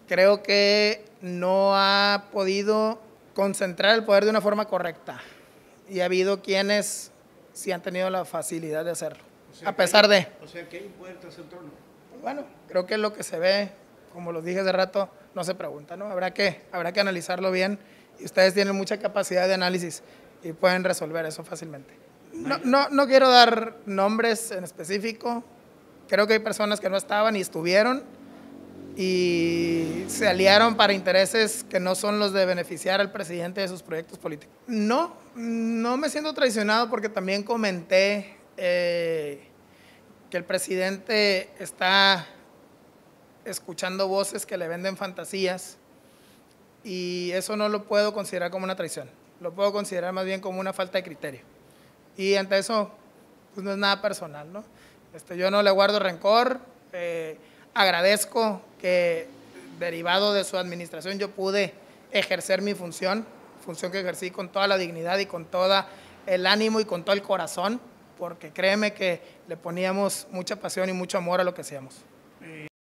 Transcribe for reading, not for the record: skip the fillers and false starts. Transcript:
creo que no ha podido concentrar el poder de una forma correcta y ha habido quienes sí han tenido la facilidad de hacerlo, a pesar de... O sea, que hay un poder tras el trono. Bueno, creo que lo que se ve, como lo dije hace rato, no se pregunta, ¿no? Habrá que analizarlo bien y ustedes tienen mucha capacidad de análisis y pueden resolver eso fácilmente. No quiero dar nombres en específico, creo que hay personas que no estaban y estuvieron y se aliaron para intereses que no son los de beneficiar al presidente de sus proyectos políticos. No me siento traicionado porque también comenté que el presidente está escuchando voces que le venden fantasías y eso no lo puedo considerar como una traición, lo puedo considerar más bien como una falta de criterio. Y ante eso, pues no es nada personal, ¿no? Yo no le guardo rencor, agradezco que derivado de su administración yo pude ejercer mi función que ejercí con toda la dignidad y con todo el ánimo y con todo el corazón, porque créeme que le poníamos mucha pasión y mucho amor a lo que hacíamos.